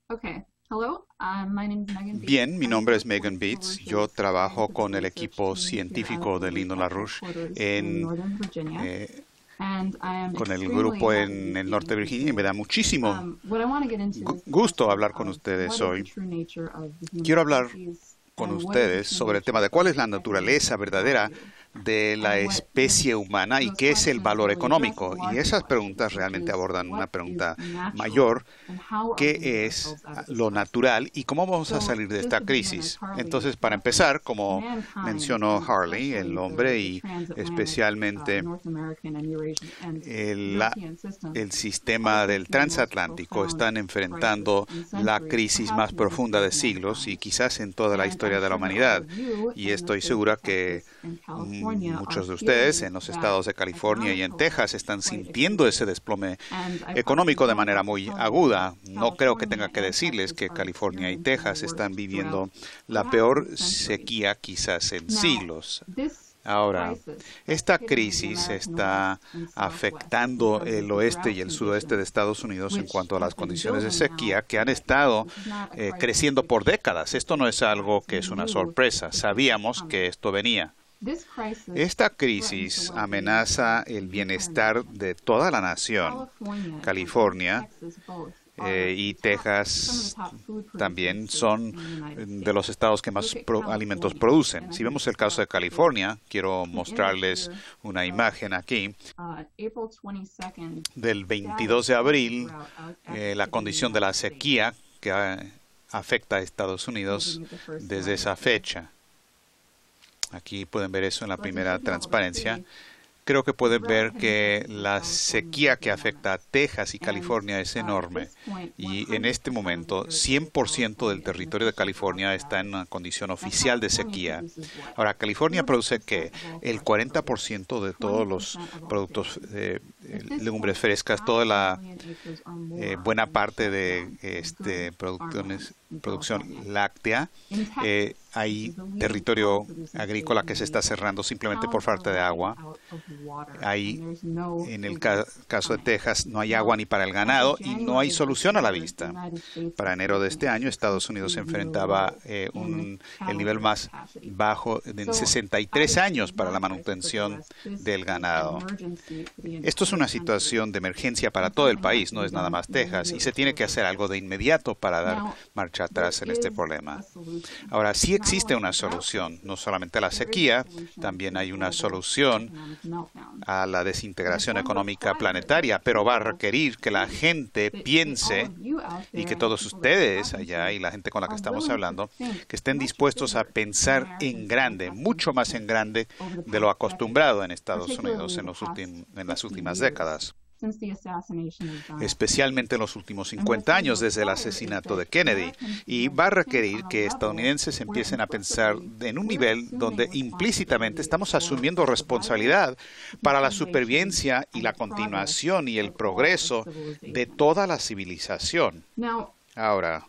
Bien, mi nombre es Megan Beats. Yo trabajo con el equipo científico de Lyndon LaRouche con el grupo en el norte de Virginia y me da muchísimo gusto hablar con ustedes hoy. Quiero hablar con ustedes sobre el tema de cuál es la naturaleza verdadera de la especie humana y qué es el valor económico. Y esas preguntas realmente abordan una pregunta mayor, qué es lo natural y cómo vamos a salir de esta crisis. Entonces, para empezar, como mencionó Harley, el hombre y especialmente el sistema del transatlántico están enfrentando la crisis más profunda de siglos y quizás en toda la historia de la humanidad. Y estoy segura que muchos de ustedes en los estados de California y en Texas están sintiendo ese desplome económico de manera muy aguda. No creo que tenga que decirles que California y Texas están viviendo la peor sequía quizás en siglos. Ahora, esta crisis está afectando el oeste y el sudoeste de Estados Unidos en cuanto a las condiciones de sequía que han estado creciendo por décadas. Esto no es algo que es una sorpresa. Sabíamos que esto venía. Esta crisis amenaza el bienestar de toda la nación. California y Texas también son de los estados que más alimentos producen. Si vemos el caso de California, quiero mostrarles una imagen aquí del 22 de abril, la condición de la sequía que afecta a Estados Unidos desde esa fecha. Aquí pueden ver eso en la primera transparencia. Creo que pueden ver que la sequía que afecta a Texas y California es enorme. Y en este momento, 100% del territorio de California está en una condición oficial de sequía. Ahora, California produce ¿qué? El 40% de todos los productos, legumbres frescas, toda la buena parte de producción láctea. Hay territorio agrícola que se está cerrando simplemente por falta de agua. En el caso de Texas, no hay agua ni para el ganado y no hay solución a la vista. Para enero de este año, Estados Unidos se enfrentaba el nivel más bajo en 63 años para la manutención del ganado. Esto es una situación de emergencia para todo el país, no es nada más Texas, y se tiene que hacer algo de inmediato para dar marcha atrás en este problema. Ahora, sí existe una solución, no solamente a la sequía, también hay una solución a la desintegración económica planetaria, pero va a requerir que la gente piense y que todos ustedes allá y la gente con la que estamos hablando, que estén dispuestos a pensar en grande, mucho más en grande de lo acostumbrado en Estados Unidos en las últimas décadas. Especialmente en los últimos 50 años desde el asesinato de Kennedy, y va a requerir que estadounidenses empiecen a pensar en un nivel donde implícitamente estamos asumiendo responsabilidad para la supervivencia y la continuación y el progreso de toda la civilización. Ahora,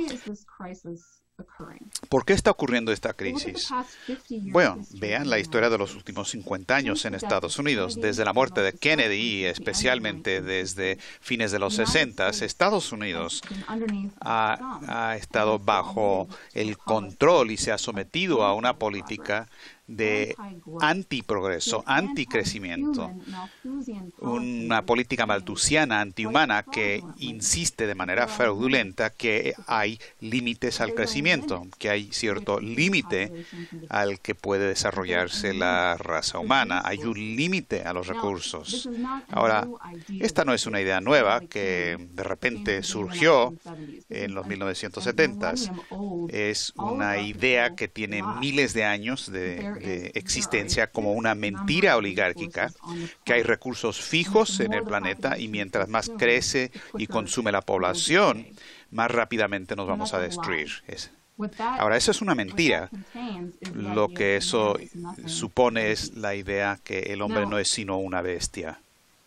¿por qué está ocurriendo esta crisis? Bueno, vean la historia de los últimos 50 años en Estados Unidos. Desde la muerte de Kennedy y especialmente desde fines de los 60, Estados Unidos ha estado bajo el control y se ha sometido a una política de antiprogreso, anticrecimiento, una política malthusiana, antihumana, que insiste de manera fraudulenta que hay límites al crecimiento, que hay cierto límite al que puede desarrollarse la raza humana, hay un límite a los recursos. Ahora, esta no es una idea nueva que de repente surgió en los 1970s, es una idea que tiene miles de años de existencia como una mentira oligárquica, que hay recursos fijos en el planeta y mientras más crece y consume la población, más rápidamente nos vamos a destruir. Ahora, eso es una mentira. Lo que eso supone es la idea que el hombre no es sino una bestia.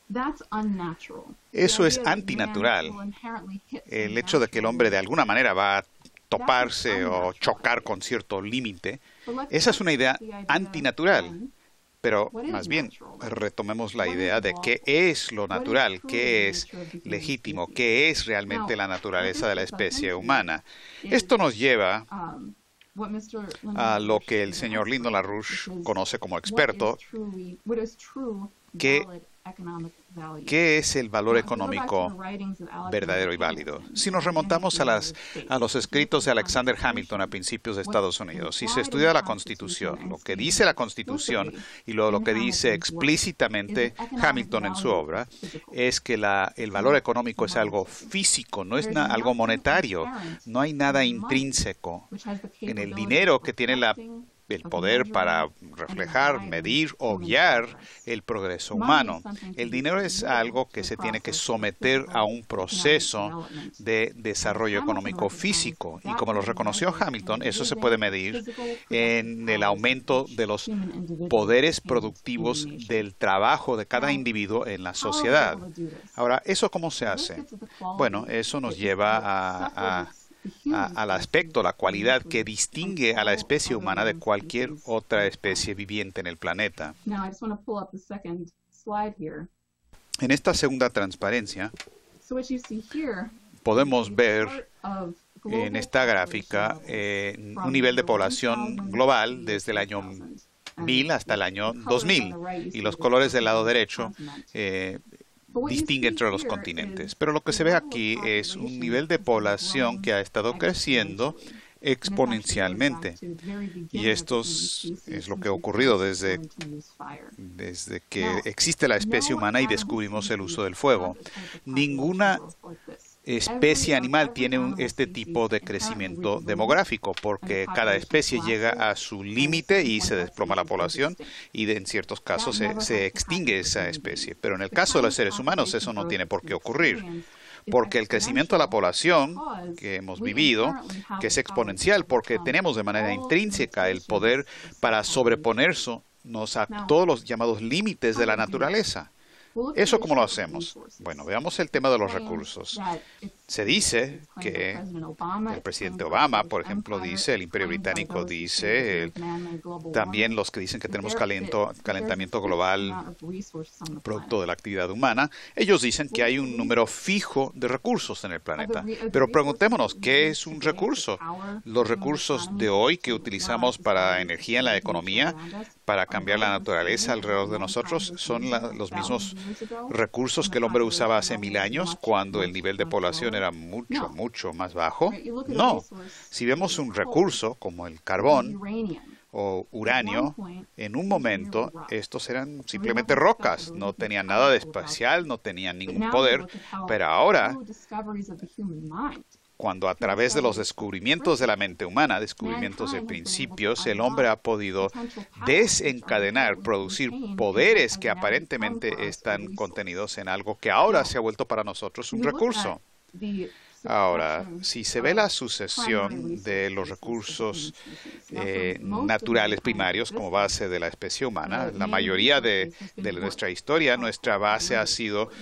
Eso es antinatural. El hecho de que el hombre de alguna manera va a toparse o chocar con cierto límite, esa es una idea antinatural. Pero más bien retomemos la idea de qué es lo natural, qué es legítimo, qué es realmente la naturaleza de la especie humana. Esto nos lleva a lo que el señor Lyndon LaRouche conoce como experto, ¿qué es el valor económico verdadero y válido? Si nos remontamos a los escritos de Alexander Hamilton a principios de Estados Unidos, si se estudia la Constitución, lo que dice la Constitución y luego lo que dice explícitamente Hamilton en su obra, es que el valor económico es algo físico, no es algo monetario, no hay nada intrínseco en el dinero que tiene el poder para reflejar, medir o guiar el progreso humano. El dinero es algo que se tiene que someter a un proceso de desarrollo económico físico. Y como lo reconoció Hamilton, eso se puede medir en el aumento de los poderes productivos del trabajo de cada individuo en la sociedad. Ahora, ¿eso cómo se hace? Bueno, eso nos lleva al aspecto, la cualidad que distingue a la especie humana de cualquier otra especie viviente en el planeta. En esta segunda transparencia, podemos ver en esta gráfica un nivel de población global desde el año 1000 hasta el año 2000. Y los colores del lado derecho distingue entre los continentes. Pero lo que se ve aquí es un nivel de población que ha estado creciendo exponencialmente. Y esto es lo que ha ocurrido desde que existe la especie humana y descubrimos el uso del fuego. Ninguna especie animal tiene este tipo de crecimiento demográfico, porque cada especie llega a su límite y se desploma la población y en ciertos casos se extingue esa especie. Pero en el caso de los seres humanos eso no tiene por qué ocurrir, porque el crecimiento de la población que hemos vivido, que es exponencial, porque tenemos de manera intrínseca el poder para sobreponernos a todos los llamados límites de la naturaleza. ¿Eso cómo lo hacemos? Bueno, veamos el tema de los recursos. Se dice que el presidente Obama, por ejemplo, dice, el Imperio Británico dice, también los que dicen que tenemos calentamiento global producto de la actividad humana, ellos dicen que hay un número fijo de recursos en el planeta. Pero preguntémonos, ¿qué es un recurso? Los recursos de hoy que utilizamos para energía en la economía, para cambiar la naturaleza alrededor de nosotros, son los mismos recursos que el hombre usaba hace 1000 años, cuando el nivel de población era mucho más bajo. No. Si vemos un recurso como el carbón o uranio, en un momento estos eran simplemente rocas, no tenían nada de especial, no tenían ningún poder, pero ahora, cuando a través de los descubrimientos de la mente humana, descubrimientos de principios, el hombre ha podido desencadenar, producir poderes que aparentemente están contenidos en algo que ahora se ha vuelto para nosotros un recurso. Ahora, si se ve la sucesión de los recursos naturales primarios como base de la especie humana, la mayoría de nuestra historia, nuestra base ha sido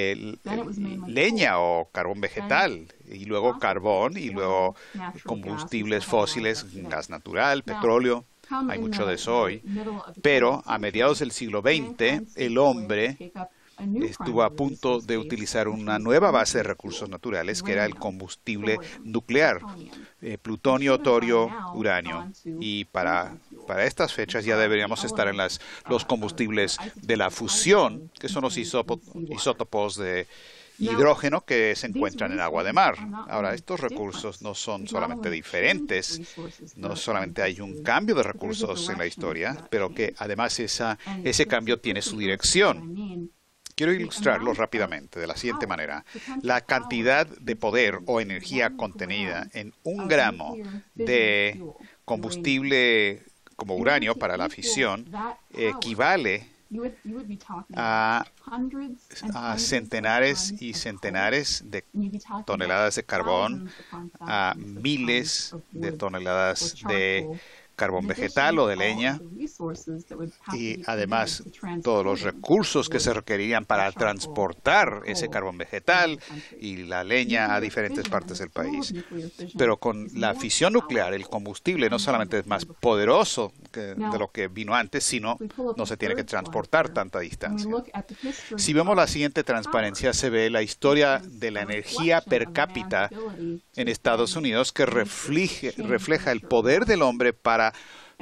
leña o carbón vegetal, y luego carbón, y luego combustibles fósiles, gas natural, petróleo. Hay mucho de eso hoy. Pero a mediados del siglo XX, el hombre estuvo a punto de utilizar una nueva base de recursos naturales, que era el combustible nuclear, plutonio, torio, uranio. Y para estas fechas ya deberíamos estar en los combustibles de la fusión, que son los isótopos de hidrógeno que se encuentran en agua de mar. Ahora, estos recursos no son solamente diferentes, no solamente hay un cambio de recursos en la historia, pero que además ese cambio tiene su dirección. Quiero ilustrarlo rápidamente de la siguiente manera. La cantidad de poder o energía contenida en 1 gramo de combustible como uranio para la fisión equivale a centenares y centenares de toneladas de carbón, a miles de toneladas de carbón vegetal o de leña, y además todos los recursos que se requerirían para transportar ese carbón vegetal y la leña a diferentes partes del país. Pero con la fisión nuclear, el combustible no solamente es más poderoso de lo que vino antes, sino no se tiene que transportar tanta distancia. Si vemos la siguiente transparencia, se ve la historia de la energía per cápita en Estados Unidos que refleja el poder del hombre para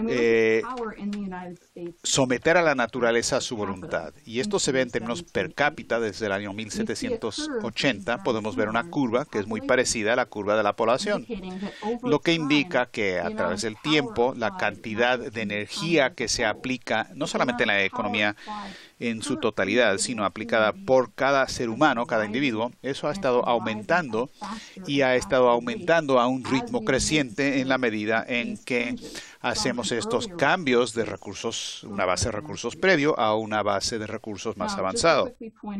someter a la naturaleza a su voluntad. Y esto se ve en términos per cápita desde el año 1780. Podemos ver una curva que es muy parecida a la curva de la población, lo que indica que a través del tiempo la cantidad de energía que se aplica no solamente en la economía en su totalidad, sino aplicada por cada ser humano, cada individuo, eso ha estado aumentando y ha estado aumentando a un ritmo creciente en la medida en que hacemos estos cambios de recursos, una base de recursos previo a una base de recursos más avanzado.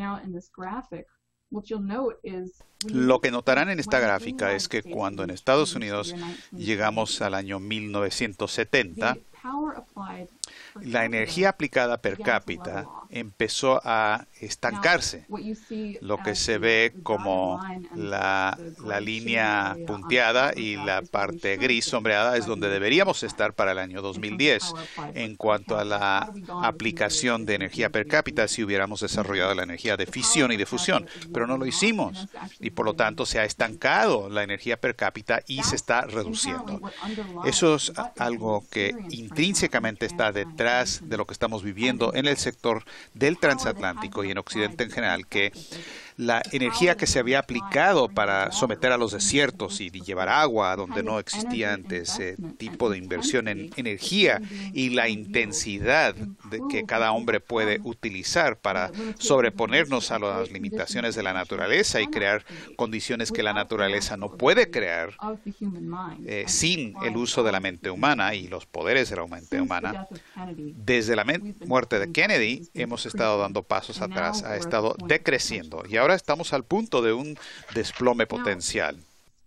Lo que notarán en esta gráfica es que cuando en Estados Unidos llegamos al año 1970, la energía aplicada per cápita empezó a estancarse. Lo que se ve como la línea punteada y la parte gris sombreada es donde deberíamos estar para el año 2010 en cuanto a la aplicación de energía per cápita si hubiéramos desarrollado la energía de fisión y de fusión. Pero no lo hicimos y por lo tanto se ha estancado la energía per cápita y se está reduciendo. Eso es algo que intrínsecamente está detrás de lo que estamos viviendo en el sector del transatlántico y en Occidente en general, que la energía que se había aplicado para someter a los desiertos y llevar agua a donde no existía antes ese tipo de inversión en energía y la intensidad que cada hombre puede utilizar para sobreponernos a las limitaciones de la naturaleza y crear condiciones que la naturaleza no puede crear sin el uso de la mente humana y los poderes de la mente humana. Desde la muerte de Kennedy hemos estado dando pasos atrás, ha estado decreciendo y ahora estamos al punto de un desplome potencial.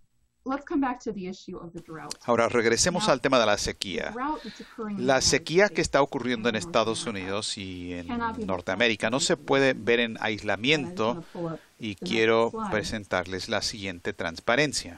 Ahora regresemos al tema de la sequía. La sequía que está ocurriendo en Estados Unidos y en Norteamérica no se puede ver en aislamiento y quiero presentarles la siguiente transparencia.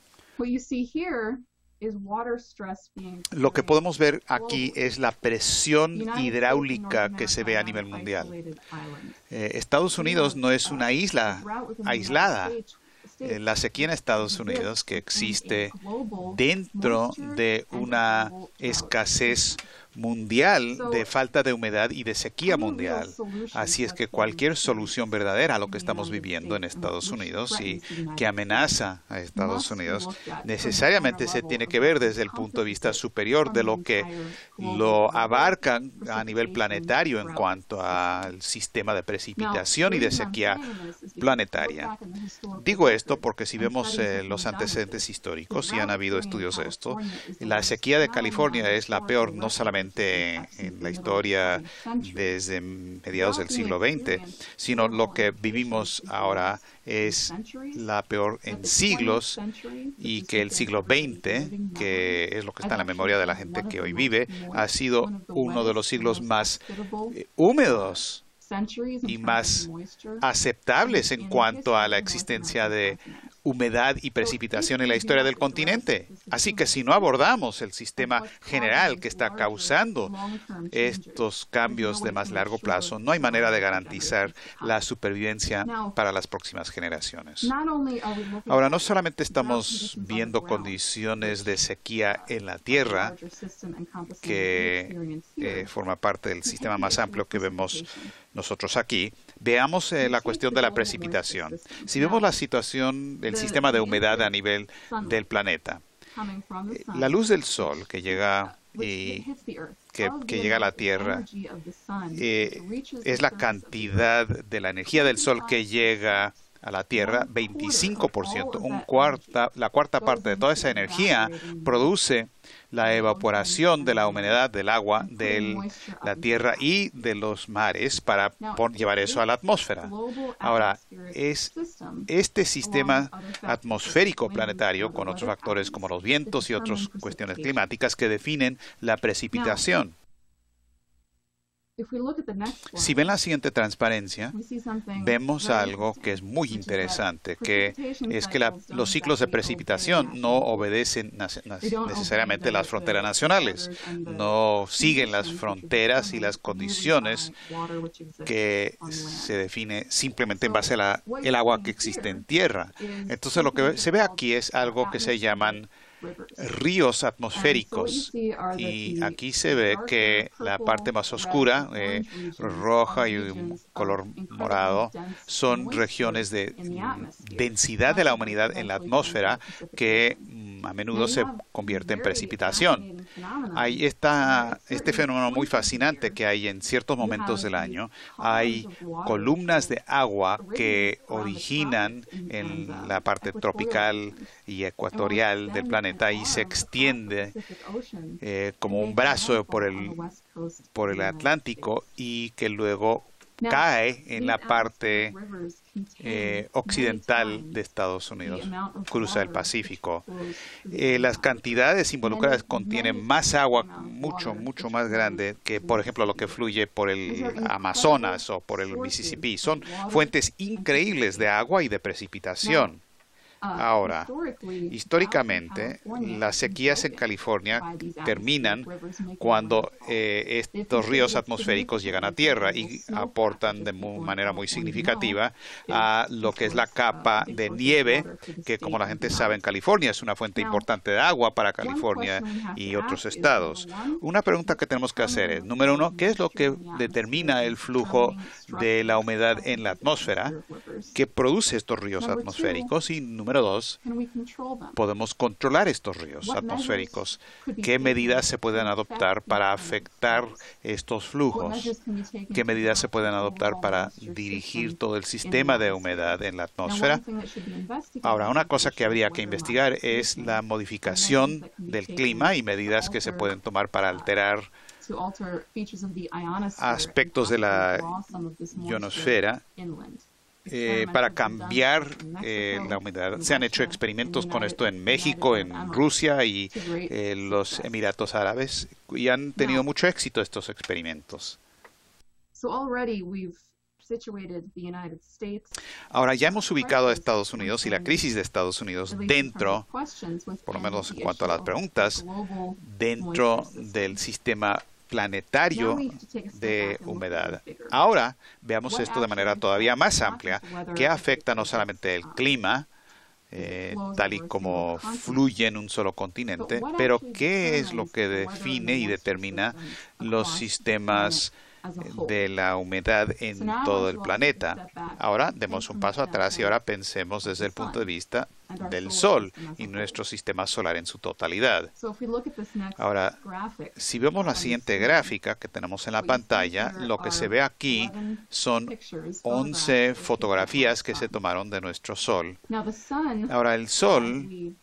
Lo que podemos ver aquí es la presión hidráulica que se ve a nivel mundial. Estados Unidos no es una isla aislada. La sequía en Estados Unidos, que existe dentro de una escasez mundial de falta de humedad y de sequía mundial. Así es que cualquier solución verdadera a lo que estamos viviendo en Estados Unidos y que amenaza a Estados Unidos necesariamente se tiene que ver desde el punto de vista superior de lo que lo abarca a nivel planetario en cuanto al sistema de precipitación y de sequía planetaria. Digo esto porque si vemos los antecedentes históricos, y han habido estudios de esto, la sequía de California es la peor no solamente en la historia desde mediados del siglo XX, sino lo que vivimos ahora es la peor en siglos y que el siglo XX, que es lo que está en la memoria de la gente que hoy vive, ha sido uno de los siglos más húmedos y más aceptables en cuanto a la existencia de humedad y precipitación en la historia del continente. Así que si no abordamos el sistema general que está causando estos cambios de más largo plazo, no hay manera de garantizar la supervivencia para las próximas generaciones. Ahora, no solamente estamos viendo condiciones de sequía en la Tierra, que forma parte del sistema más amplio que vemos nosotros aquí, veamos la cuestión de la precipitación. Si vemos la situación del sistema de humedad a nivel del planeta, la luz del sol que llega que llega a la Tierra es la cantidad de la energía del sol que llega a la Tierra, 25%, la cuarta parte de toda esa energía produce la evaporación de la humedad del agua de la Tierra y de los mares para llevar eso a la atmósfera. Ahora, es este sistema atmosférico planetario, con otros factores como los vientos y otras cuestiones climáticas, que definen la precipitación. Si ven la siguiente transparencia, vemos algo que es muy interesante, que es que los ciclos de precipitación no obedecen necesariamente las fronteras nacionales, no siguen las fronteras y las condiciones que se define simplemente en base a el agua que existe en tierra. Entonces lo que se ve aquí es algo que se llaman ríos atmosféricos, y aquí se ve que la parte más oscura, roja y un color morado, son regiones de densidad de la humedad en la atmósfera que a menudo se convierte en precipitación. Hay este fenómeno muy fascinante que hay en ciertos momentos del año. Hay columnas de agua que originan en la parte tropical y ecuatorial del planeta y se extiende como un brazo por el Atlántico y que luego cae en la parte occidental de Estados Unidos, cruza el Pacífico. Las cantidades involucradas contienen más agua, mucho más grande que, por ejemplo, lo que fluye por el Amazonas o por el Mississippi. Son fuentes increíbles de agua y de precipitación. Ahora, históricamente, las sequías en California terminan cuando estos ríos atmosféricos llegan a tierra y aportan de manera muy significativa a lo que es la capa de nieve, que, como la gente sabe, en California es una fuente importante de agua para California y otros estados. Una pregunta que tenemos que hacer es, número uno, ¿qué es lo que determina el flujo de la humedad en la atmósfera que produce estos ríos atmosféricos? Y número dos, ¿podemos controlar estos ríos atmosféricos? ¿Qué medidas se pueden adoptar para afectar estos flujos? ¿Qué medidas se pueden adoptar para dirigir todo el sistema de humedad en la atmósfera? Ahora, una cosa que habría que investigar es la modificación del clima y medidas que se pueden tomar para alterar aspectos de la ionosfera para cambiar la humedad. Se han hecho experimentos con esto en México, en Rusia y los Emiratos Árabes, y han tenido mucho éxito estos experimentos. Ahora ya hemos ubicado a Estados Unidos y la crisis de Estados Unidos dentro, por lo menos en cuanto a las preguntas, dentro del sistema planetario de humedad. Ahora veamos esto de manera todavía más amplia, que afecta no solamente el clima, tal y como fluye en un solo continente, pero qué es lo que define y determina los sistemas de la humedad en todo el planeta. Ahora demos un paso atrás y ahora pensemos desde el punto de vista del Sol y nuestro sistema solar en su totalidad. Ahora, si vemos la siguiente gráfica que tenemos en la pantalla, lo que se ve aquí son 11 fotografías que se tomaron de nuestro Sol. Ahora, el Sol,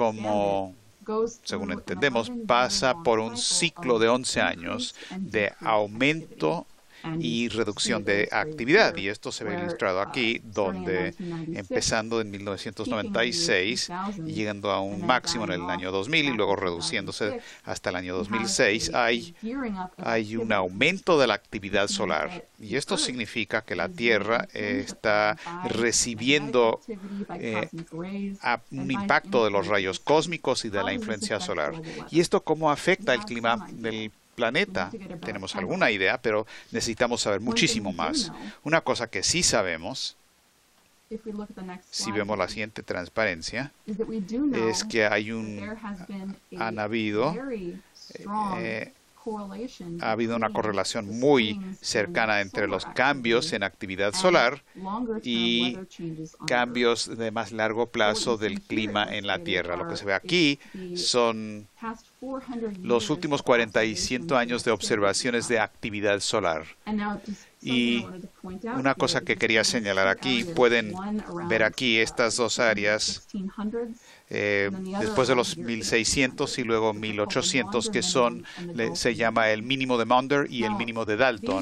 según entendemos, pasa por un ciclo de 11 años de aumento y reducción de actividad. Y esto se ve ilustrado aquí, donde empezando en 1996 y llegando a un máximo en el año 2000 y luego reduciéndose hasta el año 2006, hay un aumento de la actividad solar. Y esto significa que la Tierra está recibiendo un impacto de los rayos cósmicos y de la influencia solar. ¿Y esto cómo afecta el clima del planeta? Tenemos alguna idea, pero necesitamos saber muchísimo más. Una cosa que sí sabemos, si vemos la siguiente transparencia, es que ha habido una correlación muy cercana entre los cambios en actividad solar y cambios de más largo plazo del clima en la Tierra. Lo que se ve aquí son los últimos 400 años de observaciones de actividad solar. Y una cosa que quería señalar aquí, pueden ver aquí estas dos áreas después de los 1600 y luego 1800, que se llama el mínimo de Maunder y el mínimo de Dalton.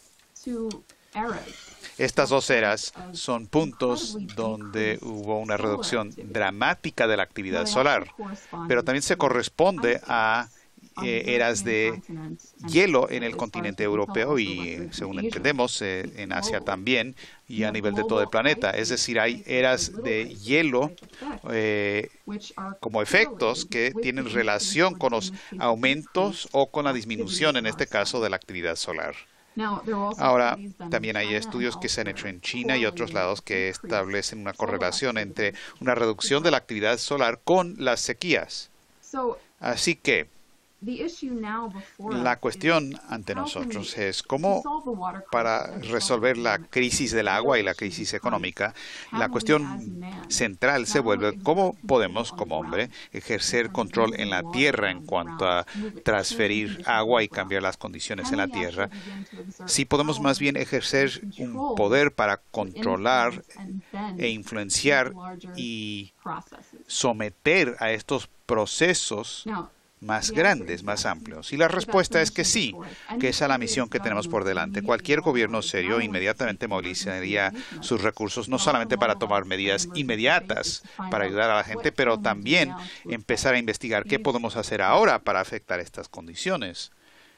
Estas dos eras son puntos donde hubo una reducción dramática de la actividad solar, pero también se corresponde a eras de hielo en el continente europeo y, según entendemos, en Asia también y a nivel de todo el planeta. Es decir, hay eras de hielo como efectos que tienen relación con los aumentos o con la disminución, en este caso, de la actividad solar. Ahora, también hay estudios que se han hecho en China y otros lados que establecen una correlación entre una reducción de la actividad solar con las sequías. Así que la cuestión ante nosotros es cómo, para resolver la crisis del agua y la crisis económica, la cuestión central se vuelve cómo podemos, como hombre, ejercer control en la tierra en cuanto a transferir agua y cambiar las condiciones en la tierra. Si podemos más bien ejercer un poder para controlar e influenciar y someter a estos procesos más grandes, más amplios. Y la respuesta es que sí, que esa es la misión que tenemos por delante. Cualquier gobierno serio inmediatamente movilizaría sus recursos, no solamente para tomar medidas inmediatas para ayudar a la gente, pero también empezar a investigar qué podemos hacer ahora para afectar estas condiciones.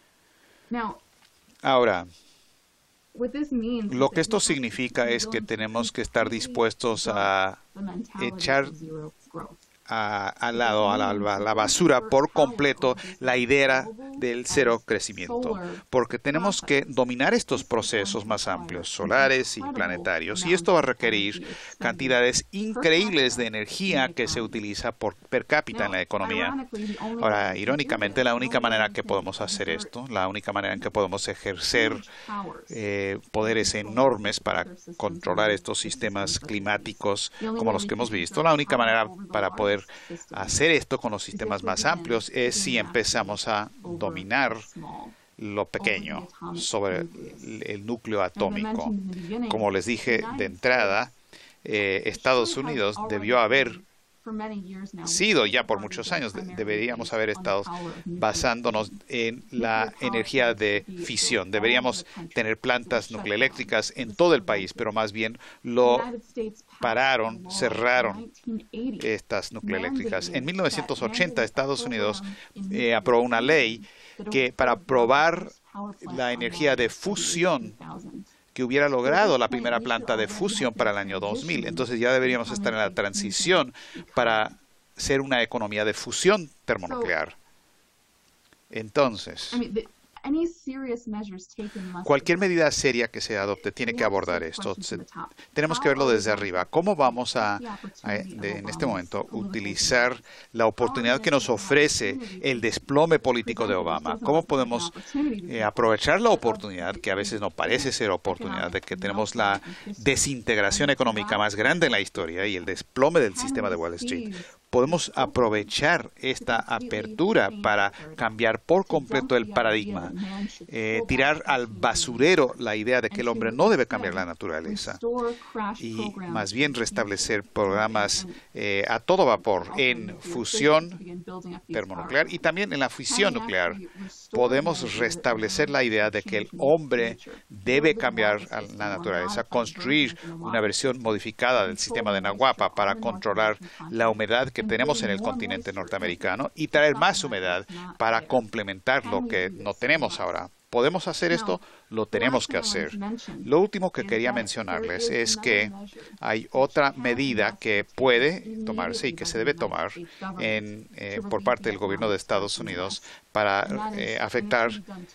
Ahora, lo que esto significa es que tenemos que estar dispuestos a echar al lado, a la basura por completo, la idea del cero crecimiento, porque tenemos que dominar estos procesos más amplios, solares y planetarios, y esto va a requerir cantidades increíbles de energía que se utiliza por per cápita en la economía. Ahora, irónicamente, la única manera que podemos hacer esto, la única manera en que podemos ejercer poderes enormes para controlar estos sistemas climáticos como los que hemos visto, la única manera para poder hacer esto con los sistemas más amplios es si empezamos a dominar lo pequeño sobre el núcleo atómico. Como les dije de entrada, Estados Unidos debió haber sido ya por muchos años, deberíamos haber estado basándonos en la energía de fisión. Deberíamos tener plantas nucleoeléctricas en todo el país, pero más bien lo pararon, cerraron estas nucleoeléctricas. En 1980, Estados Unidos aprobó una ley que para probar la energía de fusión que hubiera logrado la primera planta de fusión para el año 2000. Entonces ya deberíamos estar en la transición para ser una economía de fusión termonuclear. Entonces, cualquier medida seria que se adopte tiene que abordar esto. Tenemos que verlo desde arriba. ¿Cómo vamos en este momento, utilizar la oportunidad que nos ofrece el desplome político de Obama? ¿Cómo podemos aprovechar la oportunidad, que a veces no parece ser oportunidad, de que tenemos la desintegración económica más grande en la historia y el desplome del sistema de Wall Street? Podemos aprovechar esta apertura para cambiar por completo el paradigma, tirar al basurero la idea de que el hombre no debe cambiar la naturaleza y más bien restablecer programas a todo vapor en fusión termonuclear y también en la fisión nuclear. Podemos restablecer la idea de que el hombre debe cambiar a la naturaleza, construir una versión modificada del sistema de Naguapa para controlar la humedad que tenemos en el continente norteamericano y traer más humedad para complementar lo que no tenemos ahora. ¿Podemos hacer esto? Lo tenemos que hacer. Lo último que quería mencionarles es que hay otra medida que puede tomarse y que se debe tomar por parte del gobierno de Estados Unidos para afectar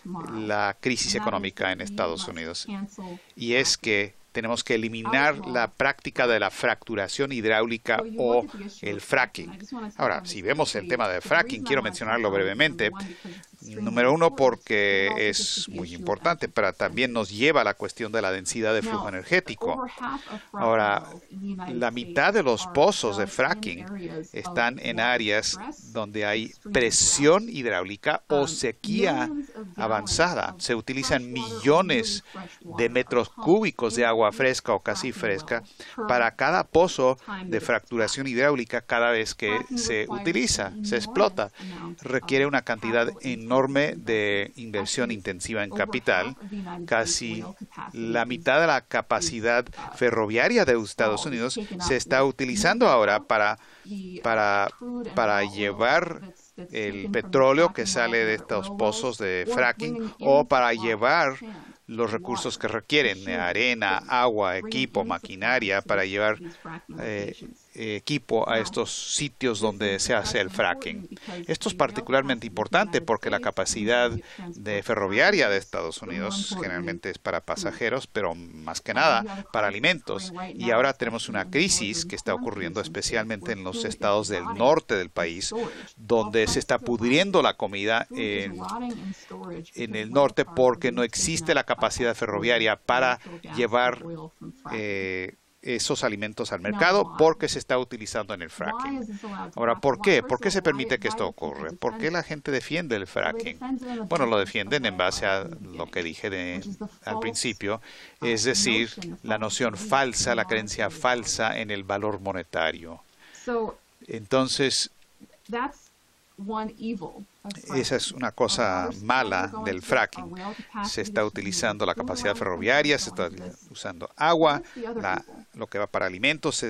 la crisis económica en Estados Unidos. Y es que tenemos que eliminar la práctica de la fracturación hidráulica o el fracking. Ahora, si vemos el tema del fracking, quiero mencionarlo brevemente. Número uno, porque es muy importante, pero también nos lleva a la cuestión de la densidad de flujo energético. Ahora, la mitad de los pozos de fracking están en áreas donde hay presión hidráulica o sequía avanzada. Se utilizan millones de metros cúbicos de agua fresca o casi fresca para cada pozo de fracturación hidráulica cada vez que se utiliza, se explota. Requiere una cantidad enorme de inversión intensiva en capital. Casi la mitad de la capacidad ferroviaria de Estados Unidos se está utilizando ahora para llevar el petróleo que sale de estos pozos de fracking o para llevar los recursos que requieren, arena, agua, equipo, maquinaria, para llevar equipo a estos sitios donde se hace el fracking. Esto es particularmente importante porque la capacidad de ferroviaria de Estados Unidos generalmente es para pasajeros, pero más que nada para alimentos. Y ahora tenemos una crisis que está ocurriendo especialmente en los estados del norte del país, donde se está pudriendo la comida en el norte porque no existe la capacidad ferroviaria para llevar esos alimentos al mercado porque se está utilizando en el fracking. Ahora, ¿por qué? ¿Por qué se permite que esto ocurra? ¿Por qué la gente defiende el fracking? Bueno, lo defienden en base a lo que dije al principio, es decir, la noción falsa, la creencia falsa en el valor monetario. Entonces, esa es una cosa mala del fracking. Se está utilizando la capacidad ferroviaria, se está usando agua, lo que va para alimentos,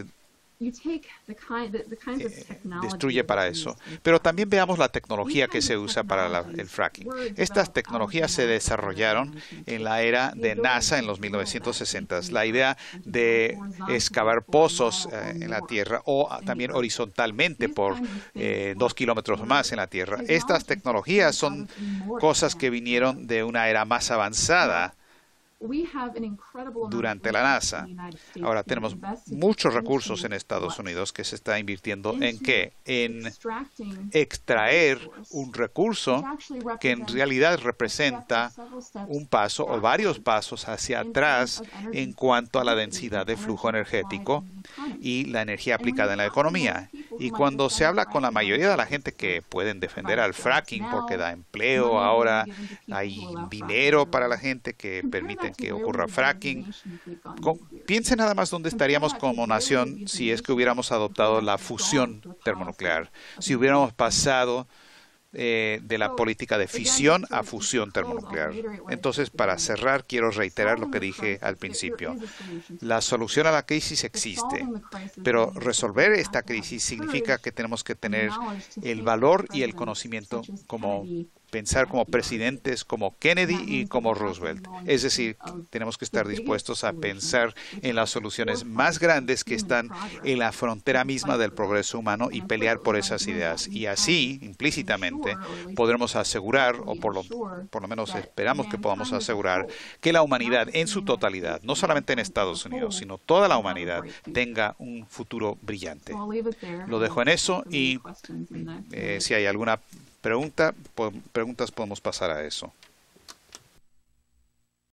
destruye para eso. Pero también veamos la tecnología que se usa para el fracking. Estas tecnologías se desarrollaron en la era de NASA en los 1960s. La idea de excavar pozos en la tierra o también horizontalmente por 2 kilómetros más en la tierra. Estas tecnologías son cosas que vinieron de una era más avanzada durante la NASA. Ahora tenemos muchos recursos en Estados Unidos que se está invirtiendo en ¿qué? En extraer un recurso que en realidad representa un paso o varios pasos hacia atrás en cuanto a la densidad de flujo energético y la energía aplicada en la economía. Y cuando se habla con la mayoría de la gente que pueden defender al fracking porque da empleo, ahora hay dinero para la gente que permiten que ocurra fracking. Piensen nada más dónde estaríamos como nación si es que hubiéramos adoptado la fusión termonuclear, si hubiéramos pasado de la política de fisión a fusión termonuclear. Entonces, para cerrar, quiero reiterar lo que dije al principio. La solución a la crisis existe, pero resolver esta crisis significa que tenemos que tener el valor y el conocimiento como pensar como presidentes como Kennedy y como Roosevelt. Es decir, tenemos que estar dispuestos a pensar en las soluciones más grandes que están en la frontera misma del progreso humano y pelear por esas ideas. Y así, implícitamente, podremos asegurar, o por lo menos esperamos que podamos asegurar, que la humanidad en su totalidad, no solamente en Estados Unidos, sino toda la humanidad, tenga un futuro brillante. Lo dejo en eso y si hay alguna preguntas podemos pasar a eso.